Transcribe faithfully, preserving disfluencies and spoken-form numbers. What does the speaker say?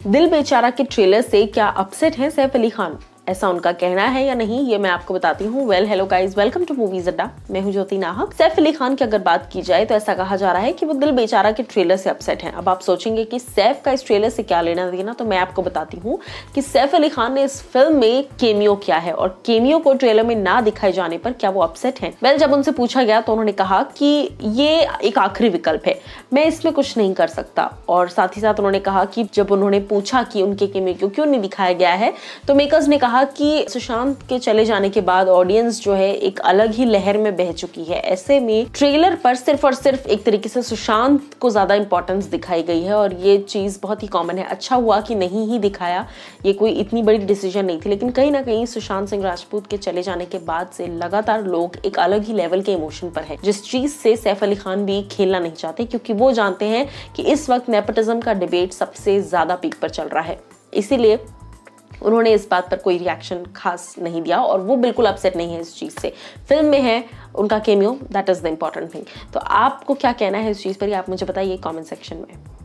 दिल बेचारा के ट्रेलर से क्या अपसेट है सैफ अली खान, ऐसा उनका कहना है या नहीं, ये मैं आपको बताती हूँ। Well hello guys, welcome to Movies Adda. मैं हूँ ज्योति नाहक। सैफ अली खान की अगर बात की जाए तो ऐसा कहा जा रहा है कि वो दिल बेचारा के ट्रेलर से अपसेट हैं। अब आप सोचेंगे कि सैफ का इस ट्रेलर से क्या लेना देना, तो मैं आपको बताती हूँ कि सैफ अली खान ने इस फिल्म में केमियो किया है और केमियो को ट्रेलर में ना दिखाए जाने पर क्या वो अपसेट हैं। वेल जब उनसे पूछा गया तो उन्होंने कहा कि ये एक आखिरी विकल्प है, मैं इसमें कुछ नहीं कर सकता। और साथ ही साथ उन्होंने कहा कि जब उन्होंने पूछा कि उनके केमियो क्यों क्यों नहीं दिखाया गया है, तो मेकर्स ने कहा कि सुशांत के चले जाने के बाद ऑडियंस जो है एक अलग ही लहर में बह चुकी है। ऐसे में ट्रेलर पर सिर्फ और सिर्फ एक तरीके से सुशांत को ज्यादा इंपॉर्टेंस दिखाई गई है और ये चीज बहुत ही कॉमन है। अच्छा हुआ कि नहीं ही दिखाया, ये कोई इतनी बड़ी डिसीजन नहीं थी, लेकिन कहीं ना कहीं सुशांत सिंह राजपूत के चले जाने के बाद से लगातार लोग एक अलग ही लेवल के इमोशन पर है, जिस चीज से सैफ अली खान भी खेलना नहीं चाहते, क्योंकि वो जानते हैं कि इस वक्त नेपोटिज्म का डिबेट सबसे ज्यादा पीक पर चल रहा है। इसीलिए उन्होंने इस बात पर कोई रिएक्शन खास नहीं दिया और वो बिल्कुल अपसेट नहीं है इस चीज से। फिल्म में है उनका cameo, that is the important thing. तो आपको क्या कहना है इस चीज पर, आप मुझे बताइए कमेंट सेक्शन में।